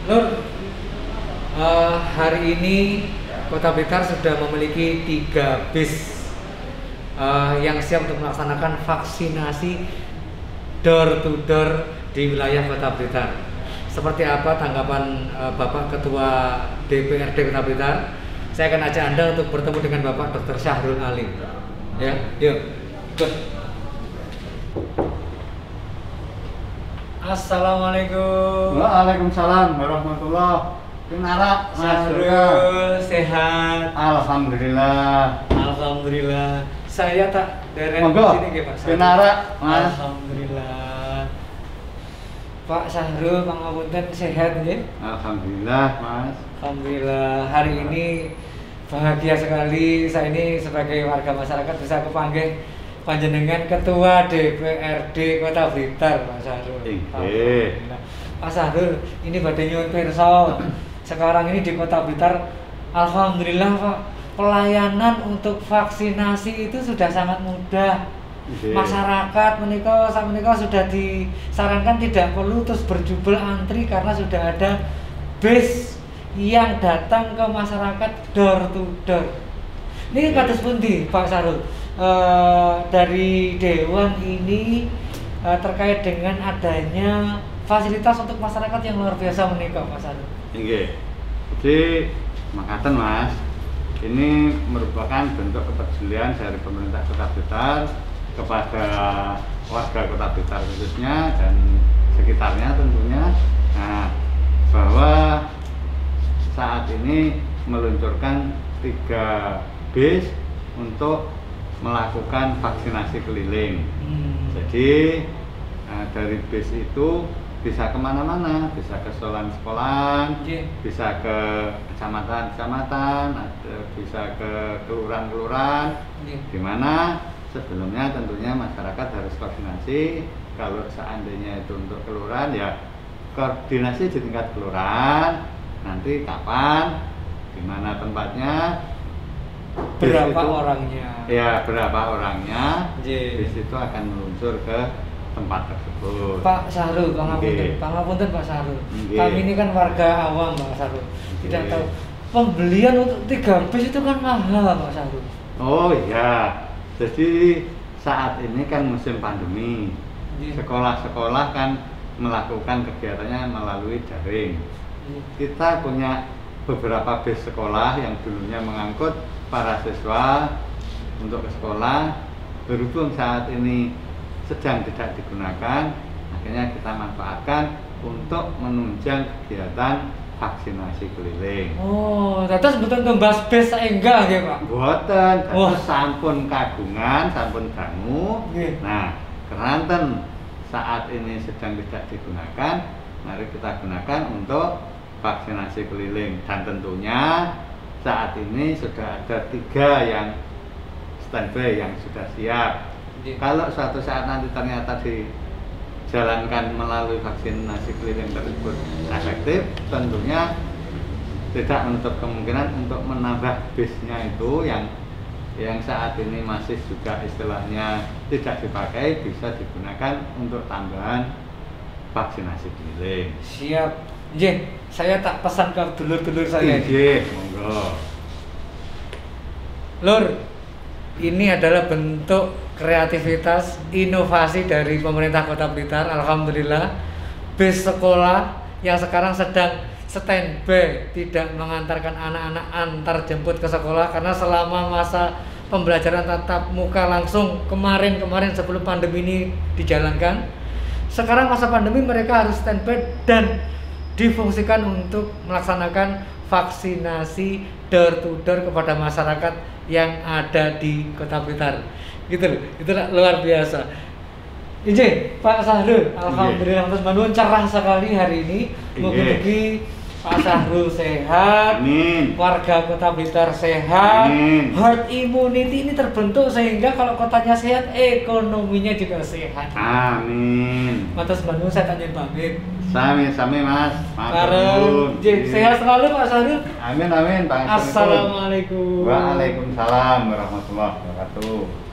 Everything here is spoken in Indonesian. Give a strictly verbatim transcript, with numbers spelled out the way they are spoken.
Nur, uh, hari ini Kota Blitar sudah memiliki tiga bis uh, yang siap untuk melaksanakan vaksinasi door to door di wilayah Kota Blitar. Seperti apa tanggapan uh, Bapak Ketua D P R D Kota Blitar? Saya akan ajak Anda untuk bertemu dengan Bapak Dokter Syahrul Alim. Ya, yuk, ikut. Assalamualaikum. Waalaikumsalam warahmatullah. Kenara, Syahrul sehat. Alhamdulillah. Alhamdulillah. Saya tak dereng Monggo. sini nggih, Pak. Kenara, Mas. Alhamdulillah. Pak Syahrul pangapunten sehat nggih? Alhamdulillah, Mas. Alhamdulillah. Hari ini bahagia sekali saya ini sebagai warga masyarakat bisa kepanggih panjenengan Ketua D P R D Kota Blitar, Pak Syahrul. Nggih. Pak Syahrul, ini badhe nyuwun pirsa. Sekarang ini di Kota Blitar, alhamdulillah Pak, pelayanan untuk vaksinasi itu sudah sangat mudah. Nggih. Masyarakat menika sak menika sudah disarankan tidak perlu terus berjubel antri karena sudah ada bis yang datang ke masyarakat door to door. Ini kados pundi Pak Syahrul? Uh, dari Dewan ini uh, terkait dengan adanya fasilitas untuk masyarakat yang luar biasa menikah, Mas Anu. Nggih. Jadi makaten Mas, ini merupakan bentuk kepedulian dari pemerintah Kota Blitar kepada warga Kota Blitar khususnya dan sekitarnya tentunya. Nah, bahwa saat ini meluncurkan tiga bis untuk melakukan vaksinasi keliling. Hmm. Jadi nah, dari bis itu bisa kemana-mana, bisa ke sekolahan-sekolahan, yeah. bisa ke kecamatan-kecamatan, bisa ke kelurahan-kelurahan, yeah. di mana sebelumnya tentunya masyarakat harus vaksinasi. Kalau seandainya itu untuk kelurahan, ya koordinasi di tingkat kelurahan. Nanti kapan, di mana tempatnya, berapa itu, orangnya? Ya, berapa orangnya? Yeah. Bis itu akan meluncur ke tempat tersebut. Pak Syahrul, pangapunten, pangapunten Pak Syahrul. Okay. Kami ini kan warga awam, Pak Syahrul. Tidak okay. tahu pembelian untuk tiga bis itu kan mahal, Pak Syahrul. Oh iya, jadi saat ini kan musim pandemi. Yeah. Sekolah-sekolah kan melakukan kegiatannya melalui daring. Yeah. Kita punya beberapa bis sekolah yang dulunya mengangkut para siswa untuk ke sekolah, berhubung saat ini sedang tidak digunakan, akhirnya kita manfaatkan untuk menunjang kegiatan vaksinasi keliling. Oh, terus betul tumbas bis enggak ya Pak? Boten, oh. sampun kagungan, sampun dangu. Okay. Nah, keranten saat ini sedang tidak digunakan, mari kita gunakan untuk vaksinasi keliling. Dan tentunya saat ini sudah ada tiga yang standby yang sudah siap. Jadi, kalau suatu saat nanti ternyata dijalankan melalui vaksinasi keliling tersebut efektif, tentunya tidak menutup kemungkinan untuk menambah bisnya itu yang yang saat ini masih juga istilahnya tidak dipakai, bisa digunakan untuk tambahan vaksinasi keliling. Siap. Nggih, saya tak pesan ke dulur-dulur saya. Nggih, monggo. Lur, ini adalah bentuk kreativitas, inovasi dari pemerintah Kota Blitar. Alhamdulillah, bis sekolah yang sekarang sedang standby tidak mengantarkan anak-anak antar jemput ke sekolah karena selama masa pembelajaran tatap muka langsung kemarin-kemarin sebelum pandemi ini dijalankan. Sekarang masa pandemi mereka harus standby dan difungsikan untuk melaksanakan vaksinasi door to door kepada masyarakat yang ada di Kota Blitar. Gitu loh, itu luar biasa. Ini Pak Syahrul, alhamdulillah terus manuan cerah sekali hari ini. Mugi-mugi Pak Syahrul sehat, amin. Warga Kota Blitar sehat, amin. Herd immunity ini terbentuk sehingga kalau kotanya sehat, ekonominya juga sehat. Amin. Matas Bandung saya tanya pamit. Sami-sami Mas. Bareng. Sehat selalu Pak Syahrul. Amin amin. Assalamualaikum. Waalaikumsalam warahmatullahi wabarakatuh.